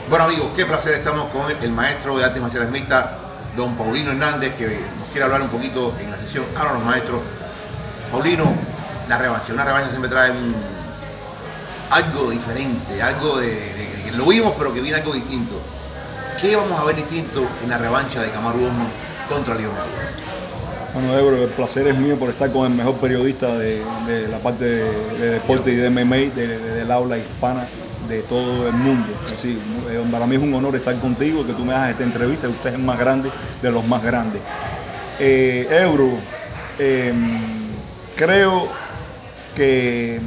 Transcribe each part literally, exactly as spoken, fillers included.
Bueno amigos, qué placer, estamos con el, el maestro de artes marciales mixtas, don Paulino Hernández, que nos quiere hablar un poquito en la sesión. Háblanos, maestro. Paulino, la revancha, una revancha siempre trae un, algo diferente, algo de, de, de que lo vimos pero que viene algo distinto. ¿Qué vamos a ver distinto en la revancha de Kamaru Usman contra Leon Edwards? Bueno, Ebro, el placer es mío por estar con el mejor periodista de, de la parte de, de deporte y de M M A, de, de, del habla hispana de todo el mundo. Así, para mí es un honor estar contigo, que tú me hagas esta entrevista. Usted es el más grande de los más grandes. Eh, Ebro, eh, creo que,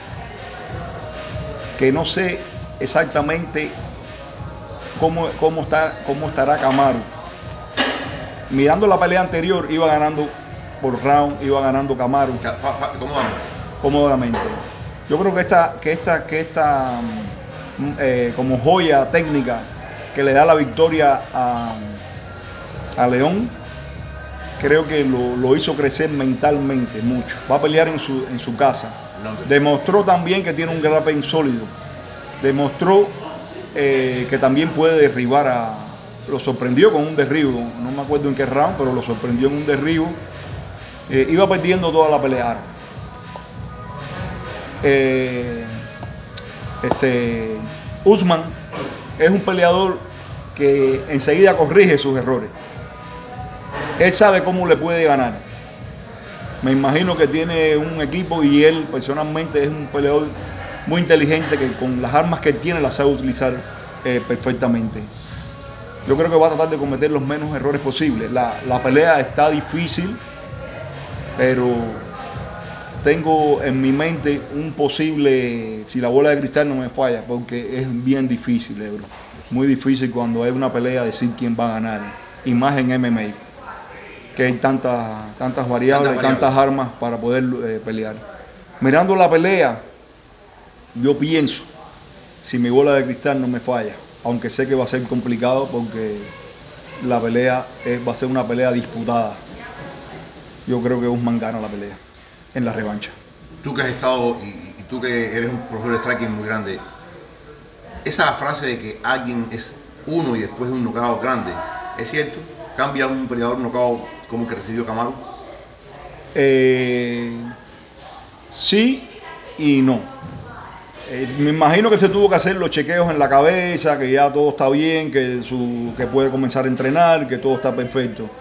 que no sé exactamente cómo, cómo, está, cómo estará Kamaru. Mirando la pelea anterior, iba ganando por round, iba ganando Kamaru. Cómodamente. Cómodamente. Yo creo que esta, que esta, que esta eh, como joya técnica que le da la victoria a, a León, creo que lo, lo hizo crecer mentalmente mucho. Va a pelear en su, en su casa. Demostró también que tiene un grappling sólido. Demostró eh, que también puede derribar a... Lo sorprendió con un derribo, no me acuerdo en qué round, pero lo sorprendió en un derribo. Eh, iba perdiendo toda la pelea. Eh, este, Usman es un peleador que enseguida corrige sus errores. Él sabe cómo le puede ganar. Me imagino que tiene un equipo y él personalmente es un peleador muy inteligente que con las armas que tiene las sabe utilizar eh, perfectamente. Yo creo que va a tratar de cometer los menos errores posibles. La, la pelea está difícil, pero tengo en mi mente un posible, si la bola de cristal no me falla, porque es bien difícil, Ebro. Muy difícil cuando hay una pelea decir quién va a ganar, y más en M M A, que hay tantas, tantas variables y tantas armas para poder eh, pelear. Mirando la pelea, yo pienso, si mi bola de cristal no me falla, aunque sé que va a ser complicado porque la pelea es, va a ser una pelea disputada, yo creo que Usman gana la pelea en la revancha. Tú que has estado y, y tú que eres un profesor de striking muy grande, esa frase de que alguien es uno y después de un knockout grande, ¿es cierto? ¿Cambia un peleador knockout como el que recibió Kamaru? Eh, sí y no. Eh, me imagino que se tuvo que hacer los chequeos en la cabeza, que ya todo está bien, que, su, que puede comenzar a entrenar, que todo está perfecto.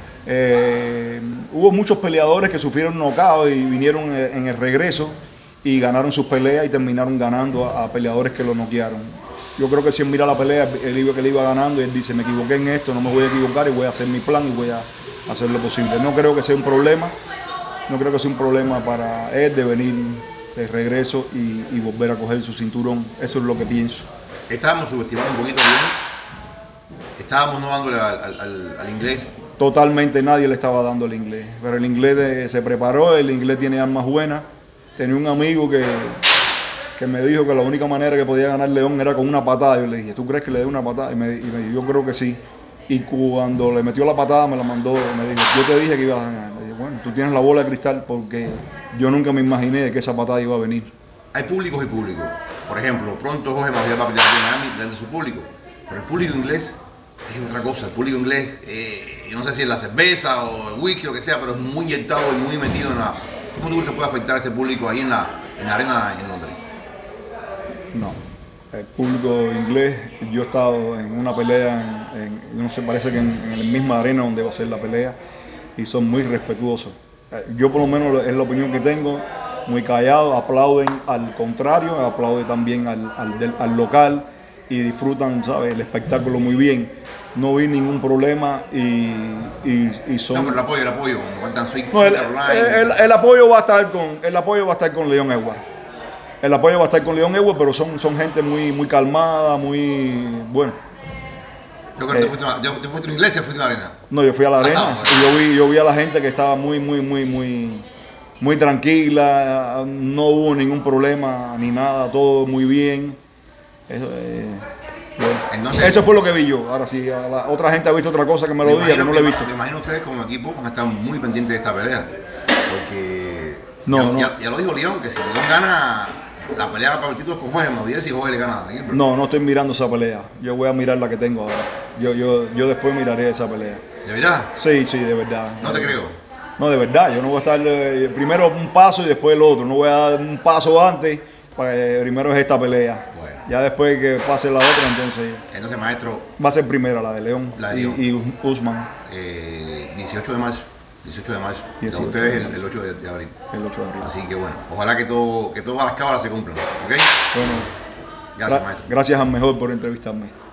Eh, hubo muchos peleadores que sufrieron knockout y vinieron en el regreso y ganaron sus peleas y terminaron ganando a, a peleadores que lo noquearon. Yo creo que si él mira la pelea, él iba que le iba ganando y él dice, me equivoqué en esto, no me voy a equivocar y voy a hacer mi plan y voy a hacer lo posible. No creo que sea un problema, no creo que sea un problema para él de venir de regreso y, y volver a coger su cinturón. Eso es lo que pienso. Estábamos subestimando un poquito bien, estábamos no dándole al, al, al, al inglés. Totalmente nadie le estaba dando el inglés, pero el inglés de, se preparó, el inglés tiene armas buenas. Tenía un amigo que, que me dijo que la única manera que podía ganar León era con una patada. Yo le dije, ¿tú crees que le dé una patada? Y me, y me dijo, yo creo que sí. Y cuando le metió la patada me la mandó, me dijo, yo te dije que ibas a ganar. Le dije, bueno, tú tienes la bola de cristal porque yo nunca me imaginé que esa patada iba a venir. Hay públicos y públicos. Por ejemplo, pronto Jorge Masvidal va a pelear en Miami delante de su público, pero el público inglés es otra cosa. El público inglés, eh, yo no sé si es la cerveza o el whisky, lo que sea, pero es muy inyectado y muy metido en la... ¿Cómo tú crees que puede afectar a ese público ahí en la, en la arena en Londres? No. El público inglés, yo he estado en una pelea, en, en, no sé, parece que en, en la misma arena donde va a ser la pelea, y son muy respetuosos. Yo por lo menos es la opinión que tengo, muy callados, aplauden al contrario, aplauden también al, al, del, al local y disfrutan, ¿sabes?, el espectáculo muy bien. No vi ningún problema y, y, y son... No, pero el apoyo, el apoyo, como cuentan Sweet, no, el, el, el, el apoyo va a estar con, el apoyo va a estar con Leon Edwards. El apoyo va a estar con Leon Edwards, pero son, son gente muy, muy calmada, muy... bueno. Yo creo que eh, te, fuiste a, te fuiste a una iglesia o fuiste a la arena. No, yo fui a la arena ah, bueno. y yo vi, yo vi a la gente que estaba muy, muy, muy, muy, muy tranquila. No hubo ningún problema ni nada, todo muy bien. Eso, eh, bueno. Entonces, eso fue lo que vi yo. Ahora, si a la otra gente ha visto otra cosa que me lo diga, que no lo he visto. Me imagino ustedes como equipo van a estar muy pendientes de esta pelea. Porque no, ya, no. Ya, ya lo dijo León, que si León gana la pelea para el título con Jorge Masvidal y Jorge le gana a Gilbert. No, no estoy mirando esa pelea. Yo voy a mirar la que tengo ahora. Yo, yo, yo después miraré esa pelea. ¿De verdad? Sí, sí, de verdad. No te creo. No, de verdad. Yo no voy a estar eh, primero un paso y después el otro. No voy a dar un paso antes. Para que primero es esta pelea. Bueno. Ya después que pase la otra, entonces. Entonces, maestro. Va a ser primera la de León. La de y, León. y Usman. Eh, dieciocho de marzo. dieciocho de marzo. Ya dieciocho ustedes de el, marzo. el ocho de, de abril. El ocho de abril. Así que bueno, ojalá que, todo, que todas las cábalas se cumplan. ¿Ok? Bueno, Gracias, gra- maestro. gracias al mejor por entrevistarme.